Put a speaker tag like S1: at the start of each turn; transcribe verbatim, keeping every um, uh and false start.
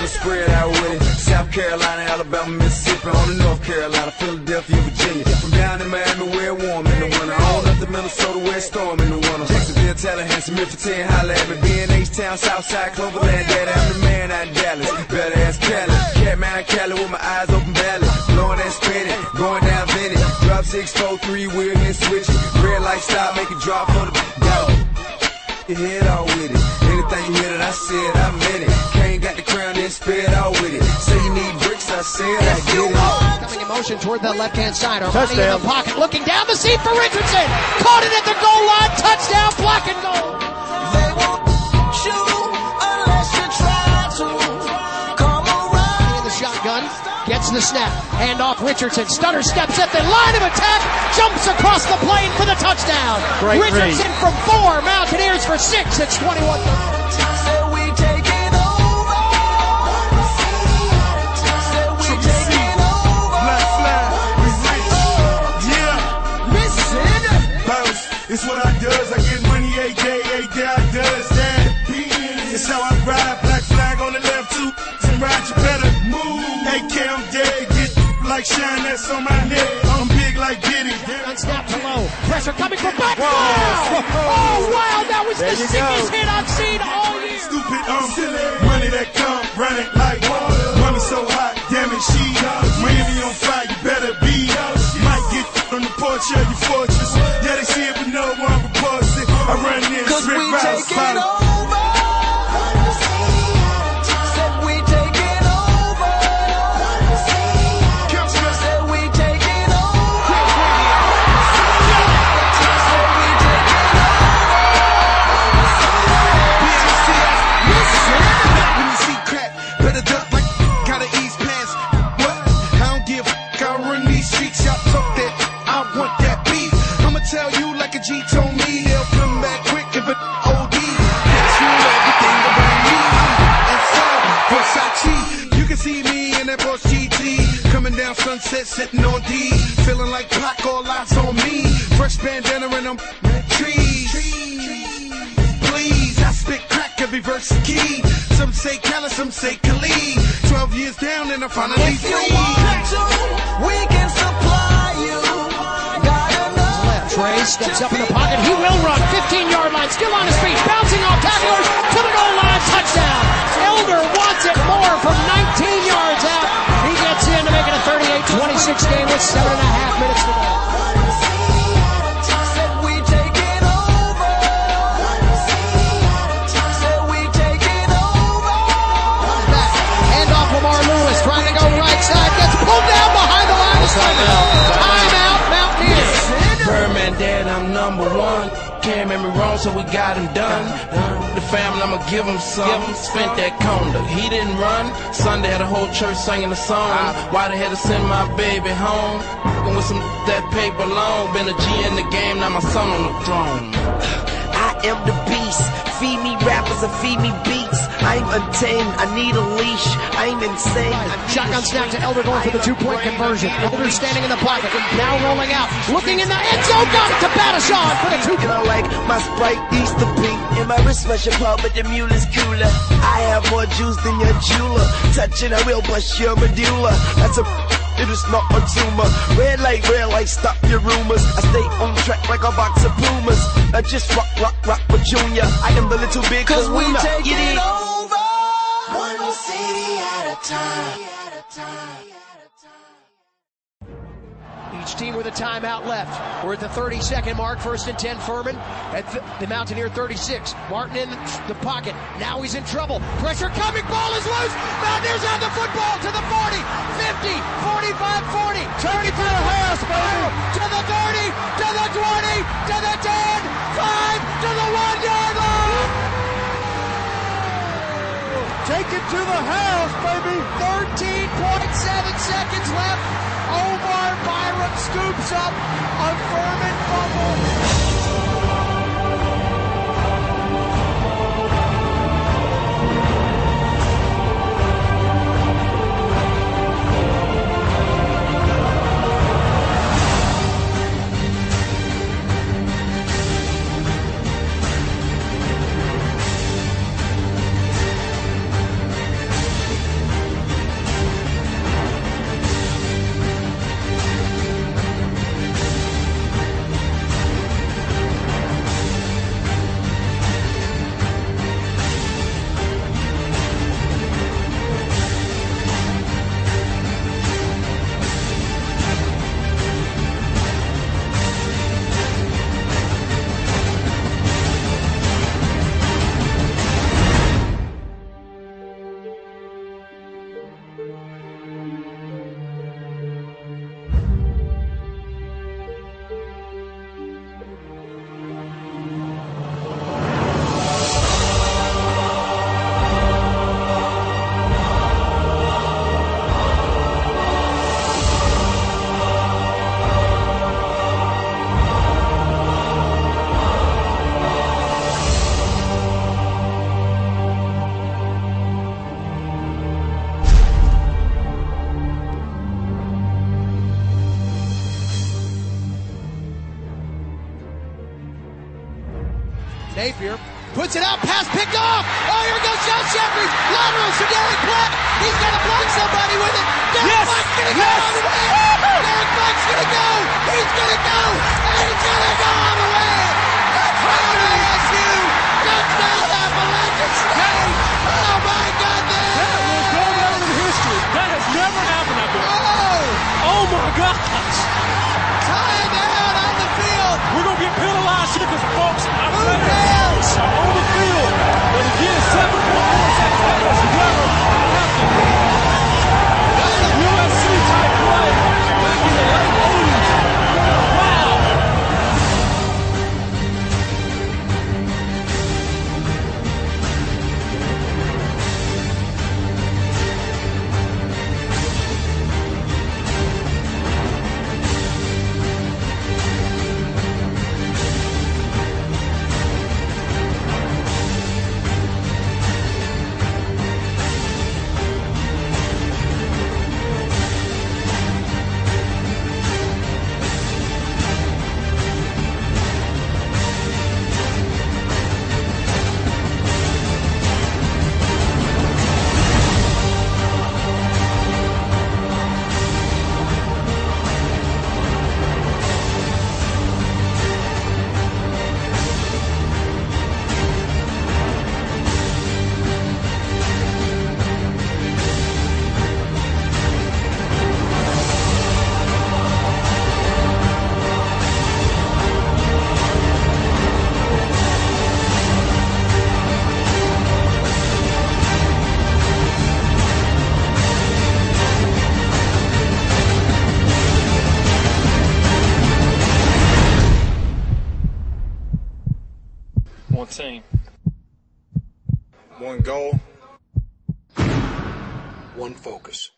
S1: spread out with it. South Carolina, Alabama, Mississippi, on to North Carolina, Philadelphia, Virginia. From down in Miami, where it's warm in the winter. On up to Minnesota, where it's storm in the winter. Jacksonville, Tallahassee, Memphis, ten, holla at me. B and H Town, Southside, Cloverland, daddy, I'm the man out in Dallas. Better ask Cali. Catman, Cali with my eyes open valley. Blowing and spinning, going down Vinny. Drop six, four, three, wheel and switch it. Red light stop, make it drop for the got it. Your head all with it. Anything you hear that I said, I meant it. Kane got the crown, then sped all with it. Say you need bricks, I said I get it.
S2: Coming in motion toward the left-hand side. Armani in the pocket, looking down the seat for Richardson. Caught it at the goal line. Touchdown, black and gold.
S3: They won't shoot unless you try to. Come around.
S2: In the shotgun, gets the snap. Hand off Richardson. Stunner steps at the line of attack. Jumps across the plane for the touchdown.
S4: Great
S2: Richardson
S4: read.
S2: from four. Mountaineers for six. It's twenty-one.
S3: Say we taking over. Say we taking over.
S5: Black flag, we rich. Yeah.
S3: Listen.
S5: Bounce, it's what I does. I get money every day, every day I does that. It's how I ride. Black flag on the left too. And ride, you better move. A K, I'm dead. Get like shine that's on my neck. I'm big like Diddy.
S2: Snap to low. Pressure coming from back. Wow. Oh, wow. That was
S4: There
S2: the
S4: you
S2: sickest
S4: go.
S2: hit I've seen all year.
S5: Stupid, um, money that come, run it like water. Money so hot, damn it, she. Miami on fire, you better be. Might get on the porch of your fortress. Yeah, they see it, but no one reports it. I run in,
S3: Cause
S5: strip
S3: we
S5: routes,
S3: taking
S5: follow.
S3: over. Said we taking over. Said we taking over. Said we taking over.
S5: When you see crack, better duck like gotta ease past. What? I don't give a f- I run these streets, y'all talk that. I want that beef. I'ma tell you like a G told me, they'll come back quick if it O D. That's you, everything around me. And so, Versace, you can see me in that Boss G T. Coming down Sunset, sitting on D. Feeling like Pac, all eyes on me. Fresh bandana and I'm trees. Please, I spit crack every verse key. Some say Khaled, some say Khalid. Twelve years down and I finally
S3: If you
S5: free.
S3: want to, we can supply you. Got enough.
S2: Left. Trey steps up in the pocket. He will run. fifteen-yard line. Still on his feet. Bouncing off tacklers to the goal line. Touchdown. Elder wants it more from nineteen yards out. He gets in to make it a thirty-eight twenty-six game with seven and a half minutes to go.
S3: Said we taking over. Said we taking over.
S2: Back. Hand off Lamar Lewis. Trying to go right side. Gets pulled down behind the line of scrimmage. Timeout, Mountaineers.
S1: Birdman dad, I'm number one. Can't make me wrong, so we got him done. The family, I'ma give him some. Spent that conda. He didn't run. Sunday had a whole church singing a song. Why they had to send my baby home? With some that paper long. Been a G in the game, now my son on the throne.
S6: I am the beast. Feed me rappers and feed me beats. I'm untamed. I need a leash. I'm insane.
S2: Shotgun snap to Elder going for the two-point conversion. Elder standing in the pocket. Now rolling out. Looking in the end zone. Got it to Batashon for the two-point.
S6: And I like my Sprite Easter pink. And my wrist special pub, but the mule is cooler. I have more juice than your jeweler. Touching, I will bust your medulla. That's a... It is not a tumor. Red light, red light, stop your rumors. I stay on track like a box of Pumas. I just rock, rock, rock with Junior. I am the little big
S3: Cause we
S6: kahuna.
S3: taking
S6: Get it?
S3: over. One city at a time.
S2: Each team with a timeout left. We're at the thirty-second mark. First and ten, Furman at th- the Mountaineer thirty-six. Martin in the pocket. Now he's in trouble. Pressure coming. Ball is loose. Mountaineers have the football to the forty, fifty, forty-five, forty. Turn it to the house, baby. To the thirty, to the twenty, to the ten, five, to the one-yard line. Take it to the house, baby. thirteen point seven seconds left. Omar Byram scoops up a Furman fumble. Napier puts it out, pass picked off. Oh, here goes Joe Jeffries. Lateral to Derek Black. He's got to block somebody with it. Derek
S4: Yes!
S2: Black's going to go
S4: Yes!
S2: all the way. Derek Black's going to go. He's going to go. And he's going to go all the way. Touchdown A S U. Touchdown Appalachian State. Oh, my goodness.
S4: That will go down in history. That has never happened out there.
S2: Oh,
S4: Oh my gosh.
S2: time out on the field.
S4: We're going to get penalized here because, folks, I'm
S2: Who
S4: saying
S2: cares?
S4: on the field. But again, seven point four seconds. Whoever happened. That's a U S C-type play back in the late eighties. Wow. One team.
S7: One goal. One focus.